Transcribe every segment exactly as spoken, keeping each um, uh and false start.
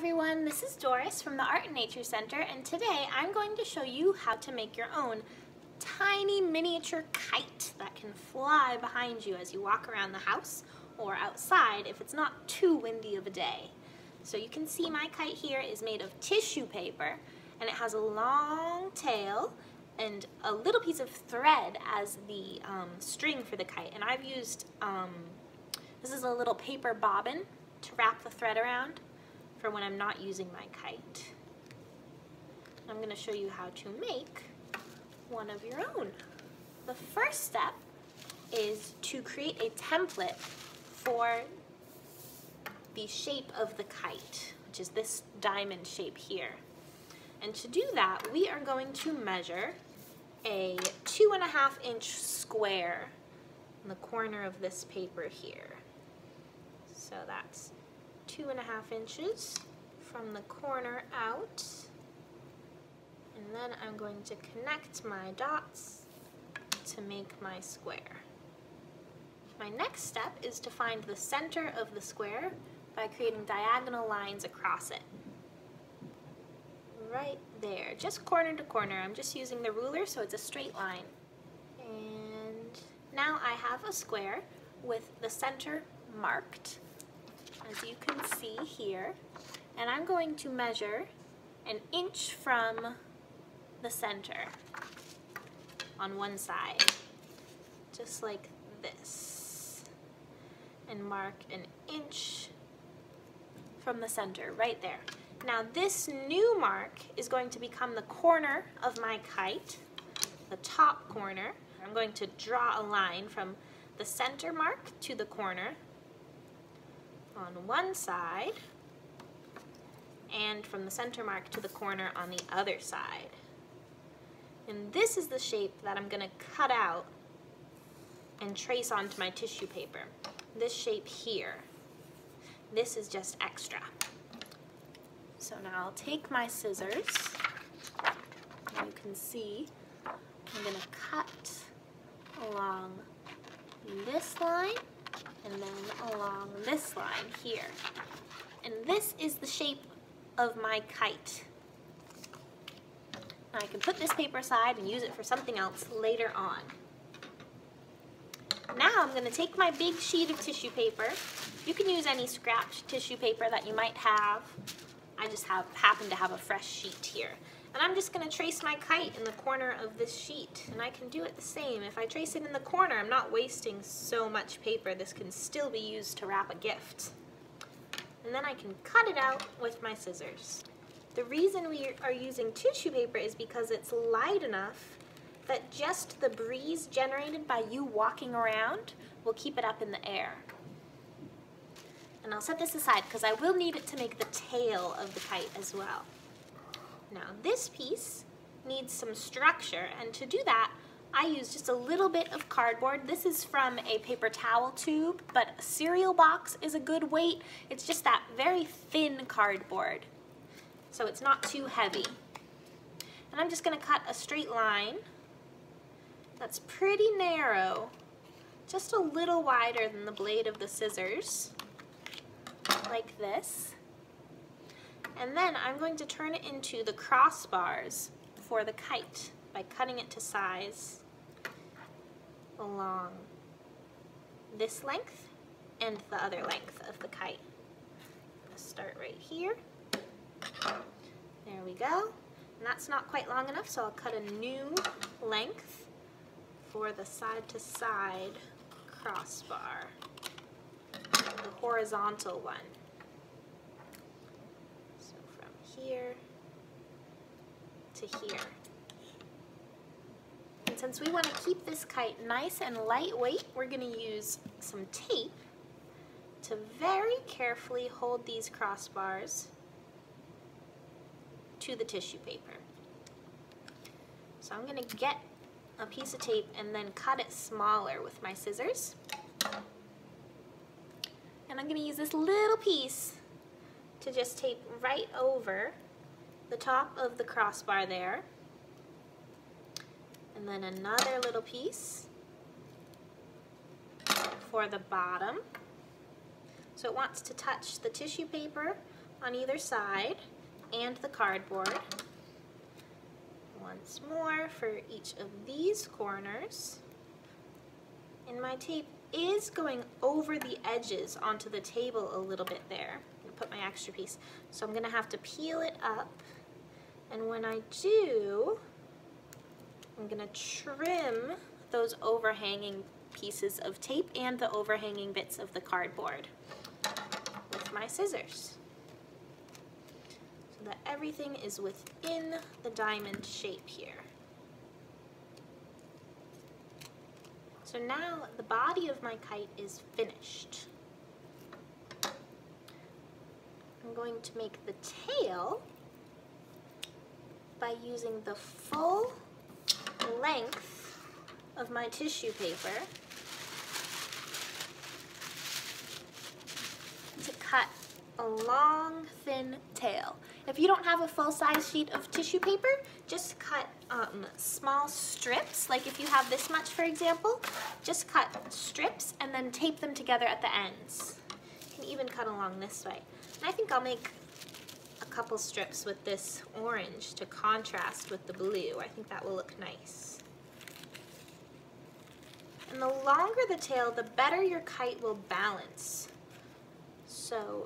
everyone, this is Doris from the Art and Nature Center, and today I'm going to show you how to make your own tiny miniature kite that can fly behind you as you walk around the house or outside if it's not too windy of a day. So you can see my kite here is made of tissue paper, and it has a long tail and a little piece of thread as the um, string for the kite. And I've used, um, this is a little paper bobbin to wrap the thread around for when I'm not using my kite. I'm going to show you how to make one of your own. The first step is to create a template for the shape of the kite, which is this diamond shape here. And to do that, we are going to measure a two and a half inch square in the corner of this paper here. So that's two and a half inches from the corner out, and then I'm going to connect my dots to make my square. My next step is to find the center of the square by creating diagonal lines across it. Right there, just corner to corner. I'm just using the ruler so it's a straight line. And now I have a square with the center marked, as you can see here, and I'm going to measure an inch from the center on one side, just like this, and mark an inch from the center right there. Now this new mark is going to become the corner of my kite, the top corner. I'm going to draw a line from the center mark to the corner on one side, and from the center mark to the corner on the other side. And this is the shape that I'm going to cut out and trace onto my tissue paper. This shape here. This is just extra. So now I'll take my scissors, and you can see I'm going to cut along this line and then along this line here. And this is the shape of my kite. Now I can put this paper aside and use it for something else later on. Now I'm going to take my big sheet of tissue paper. You can use any scratch tissue paper that you might have. I just have happen to have a fresh sheet here. And I'm just going to trace my kite in the corner of this sheet. And I can do it the same. If I trace it in the corner, I'm not wasting so much paper. This can still be used to wrap a gift. And then I can cut it out with my scissors. The reason we are using tissue paper is because it's light enough that just the breeze generated by you walking around will keep it up in the air. And I'll set this aside because I will need it to make the tail of the kite as well. Now this piece needs some structure, and to do that I use just a little bit of cardboard. This is from a paper towel tube, but a cereal box is a good weight. It's just that very thin cardboard, so it's not too heavy. And I'm just going to cut a straight line that's pretty narrow, just a little wider than the blade of the scissors, like this. And then I'm going to turn it into the crossbars for the kite by cutting it to size along this length and the other length of the kite. Let's start right here. There we go. And that's not quite long enough, so I'll cut a new length for the side to side crossbar, the horizontal one. Here to here. And since we want to keep this kite nice and lightweight, we're going to use some tape to very carefully hold these crossbars to the tissue paper. So I'm going to get a piece of tape and then cut it smaller with my scissors. And I'm going to use this little piece to just tape right over the top of the crossbar there, and then another little piece for the bottom. So it wants to touch the tissue paper on either side and the cardboard. Once more for each of these corners. And my tape is going over the edges onto the table a little bit there. I'm gonna put my extra piece. So I'm gonna have to peel it up. And when I do, I'm gonna trim those overhanging pieces of tape and the overhanging bits of the cardboard with my scissors, so that everything is within the diamond shape here. So now the body of my kite is finished. I'm going to make the tail by using the full length of my tissue paper to cut a long, thin tail. If you don't have a full-size sheet of tissue paper, just cut um, small strips, like if you have this much, for example, just cut strips and then tape them together at the ends. You can even cut along this way. And I think I'll make a couple strips with this orange to contrast with the blue. I think that will look nice. And the longer the tail, the better your kite will balance. So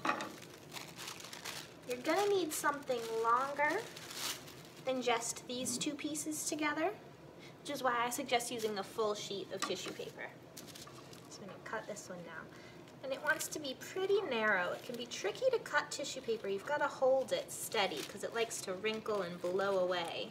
you're gonna need something longer than just these two pieces together, which is why I suggest using the full sheet of tissue paper. So I'm gonna cut this one now. And it wants to be pretty narrow. It can be tricky to cut tissue paper. You've gotta hold it steady because it likes to wrinkle and blow away.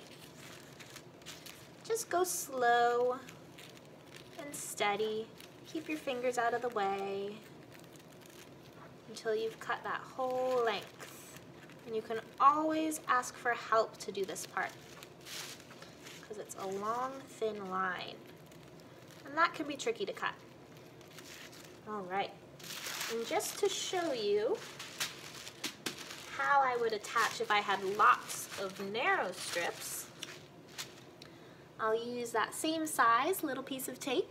Just go slow and steady. Keep your fingers out of the way until you've cut that whole length. And you can always ask for help to do this part because it's a long, thin line. And that can be tricky to cut. All right. And just to show you how I would attach if I had lots of narrow strips, I'll use that same size little piece of tape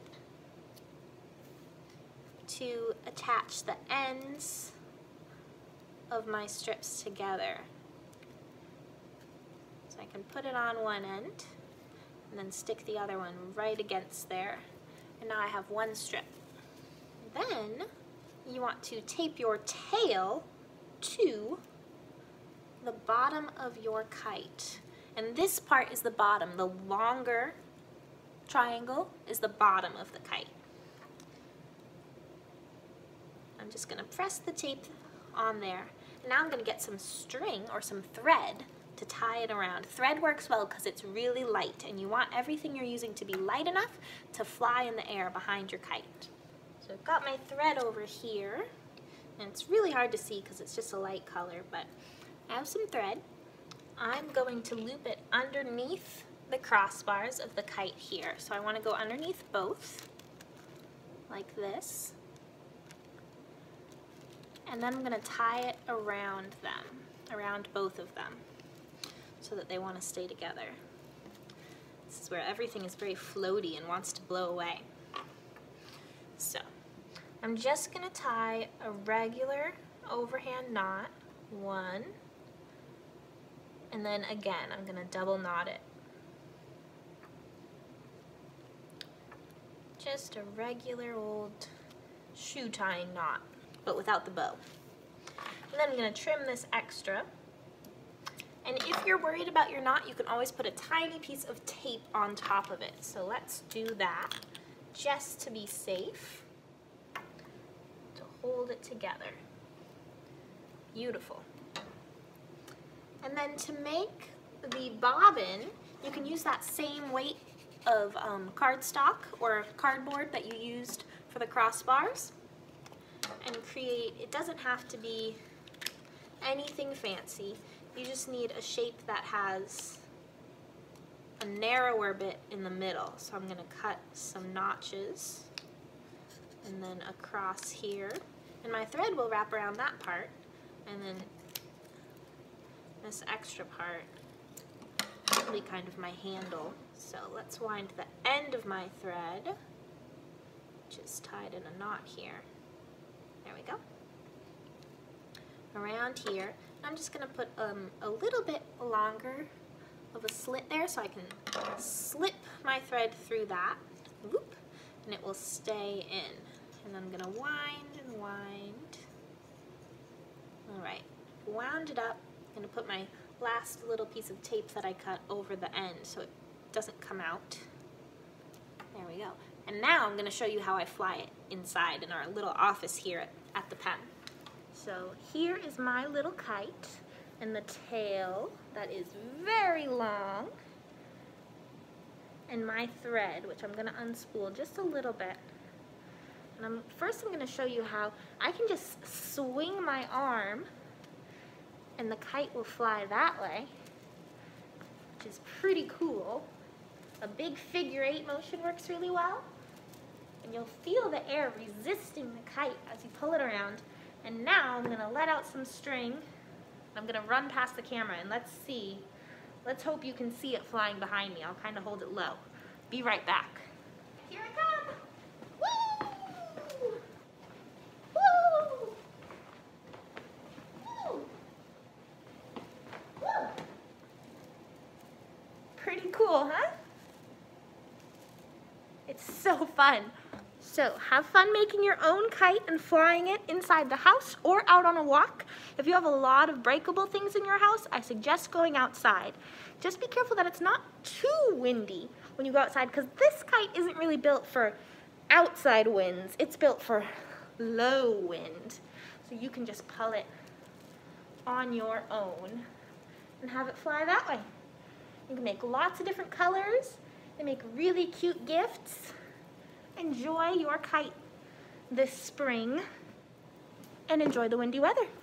to attach the ends of my strips together. So I can put it on one end and then stick the other one right against there. And now I have one strip. Then you want to tape your tail to the bottom of your kite. And this part is the bottom. The longer triangle is the bottom of the kite. I'm just gonna press the tape on there. Now I'm gonna get some string or some thread to tie it around. Thread works well because it's really light and you want everything you're using to be light enough to fly in the air behind your kite. So I've got my thread over here, and it's really hard to see because it's just a light color, but I have some thread. I'm going to loop it underneath the crossbars of the kite here. So I want to go underneath both, like this. And then I'm going to tie it around them, around both of them, so that they want to stay together. This is where everything is very floaty and wants to blow away. So I'm just going to tie a regular overhand knot, one, and then again I'm going to double knot it. Just a regular old shoe tying knot, but without the bow. And then I'm going to trim this extra. And if you're worried about your knot, you can always put a tiny piece of tape on top of it. So let's do that just to be safe, to hold it together. Beautiful. And then to make the bobbin, you can use that same weight of um, cardstock or cardboard that you used for the crossbars and create, it doesn't have to be anything fancy. You just need a shape that has a narrower bit in the middle. So I'm going to cut some notches and then across here. And my thread will wrap around that part, and then this extra part will be kind of my handle. So let's wind the end of my thread, which is tied in a knot here. There we go. around here. I'm just going to put um, a little bit longer of a slit there so I can slip my thread through that. Whoop, and it will stay in. And I'm going to wind and wind. Alright, wound it up. I'm going to put my last little piece of tape that I cut over the end so it doesn't come out. There we go. And now I'm going to show you how I fly it inside in our little office here at, at the pen. So here is my little kite and the tail that is very long, and my thread, which I'm going to unspool just a little bit. And I'm, first I'm going to show you how I can just swing my arm and the kite will fly that way, which is pretty cool. A big figure eight motion works really well, and you'll feel the air resisting the kite as you pull it around. And now I'm going to let out some string. I'm going to run past the camera and let's see. Let's hope you can see it flying behind me. I'll kind of hold it low. Be right back. Here I come. Woo! Woo! Woo! Woo! Pretty cool, huh? It's so fun. So have fun making your own kite and flying it inside the house or out on a walk. If you have a lot of breakable things in your house, I suggest going outside. Just be careful that it's not too windy when you go outside, because this kite isn't really built for outside winds. It's built for low wind. So you can just pull it on your own and have it fly that way. You can make lots of different colors. They make really cute gifts. Enjoy your kite this spring and enjoy the windy weather.